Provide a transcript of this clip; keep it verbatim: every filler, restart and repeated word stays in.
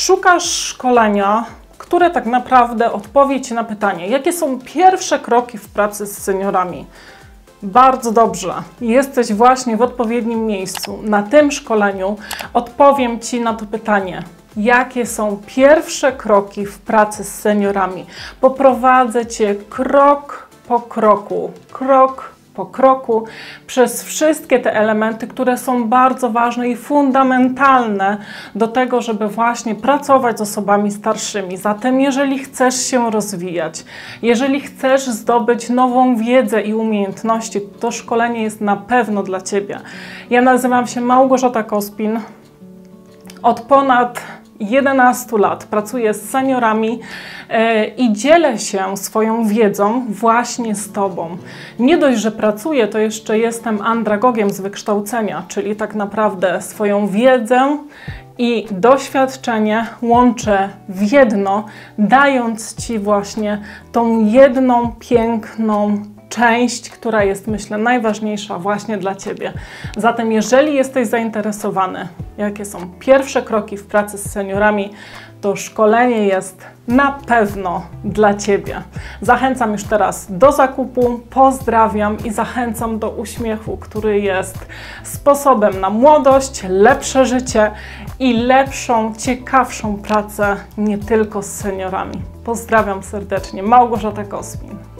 Szukasz szkolenia, które tak naprawdę odpowie Ci na pytanie, jakie są pierwsze kroki w pracy z seniorami. Bardzo dobrze, jesteś właśnie w odpowiednim miejscu. Na tym szkoleniu odpowiem Ci na to pytanie. Jakie są pierwsze kroki w pracy z seniorami? Poprowadzę Cię krok po kroku, krok po kroku przez wszystkie te elementy, które są bardzo ważne i fundamentalne do tego, żeby właśnie pracować z osobami starszymi. Zatem jeżeli chcesz się rozwijać, jeżeli chcesz zdobyć nową wiedzę i umiejętności, to szkolenie jest na pewno dla Ciebie. Ja nazywam się Małgorzata Kospin. Od ponad jedenastu lat pracuję z seniorami yy, i dzielę się swoją wiedzą właśnie z Tobą. Nie dość, że pracuję, to jeszcze jestem andragogiem z wykształcenia, czyli tak naprawdę swoją wiedzę i doświadczenie łączę w jedno, dając Ci właśnie tą jedną piękną część, która jest, myślę, najważniejsza właśnie dla Ciebie. Zatem jeżeli jesteś zainteresowany, jakie są pierwsze kroki w pracy z seniorami, to szkolenie jest na pewno dla Ciebie. Zachęcam już teraz do zakupu, pozdrawiam i zachęcam do uśmiechu, który jest sposobem na młodość, lepsze życie i lepszą, ciekawszą pracę nie tylko z seniorami. Pozdrawiam serdecznie, Małgorzata Kospin.